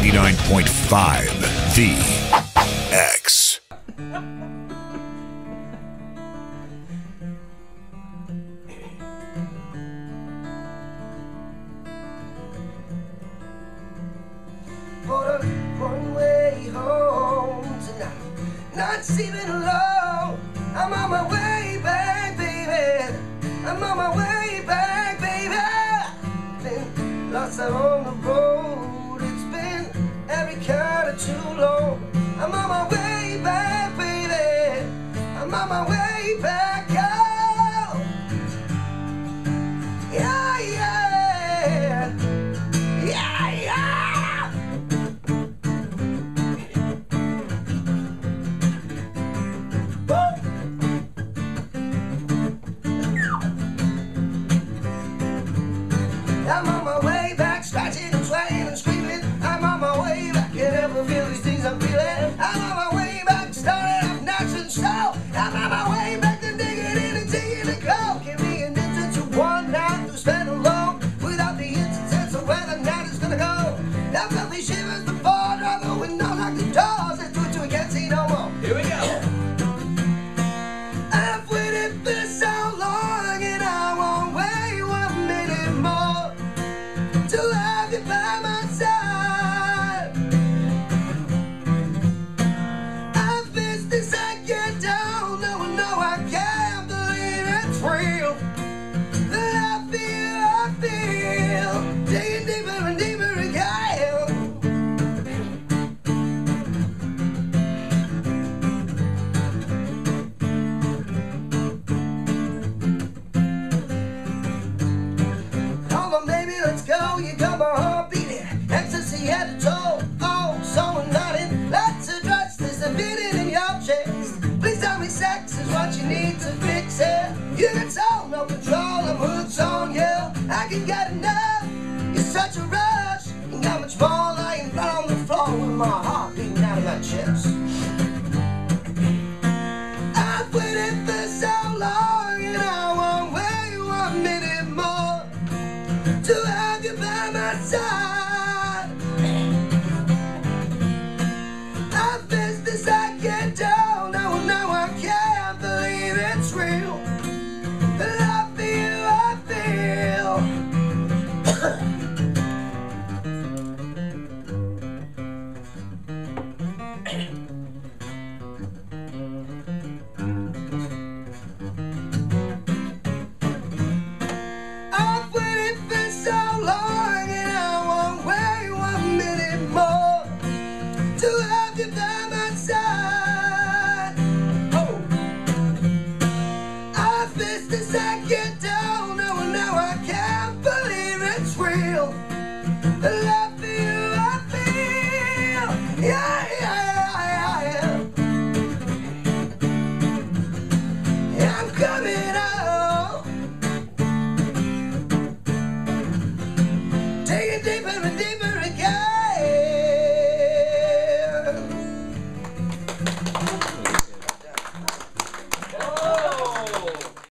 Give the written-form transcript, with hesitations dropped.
89.5 The X. For the one-way home tonight, not sleeping alone. I'm on my way back, baby. I'm on my way back, baby. Been lost out on the road. It's been every kind of too long. I'm on my way back, baby. I'm on my way back. Oh, yeah, yeah, yeah, yeah. I'm on my way back, scratching and swaying and screaming. I'm on my way back, can't ever feel these things I'm feeling. I'm on my way back, starting off nice and slow. I'm on my way back to digging in and taking a glow. Give me an instant to one night to spend alone, without the instant of where the night is gonna go. I felt these shivers before, drive the window, lock the doors, and twitch till we can't see no more. Here we go. I've waited for so long, and I won't wait 1 minute more to have you by my side. I fist this I get down, no, no, I can't believe it's real. That I feel, digging deeper and deeper again. Come on, baby, let's go. You got my heart beating, ecstasy head to toe. Oh, so nothing. Let's address this, the beating in your chest. Please tell me sex is what you need to fix it. You got soul, no control, I'm hooked on you. I can get enough. You're such a rush. And how much more lying flat on the floor with my heart beating out of my chest. I've waited for so long, and I won't wait 1 minute more to have you by my side. I fist this I get down, no, no, I can't believe it's real. But I feel. I've waited for so long, and I won't wait 1 minute more to have you by my side. Oh, I fist this I get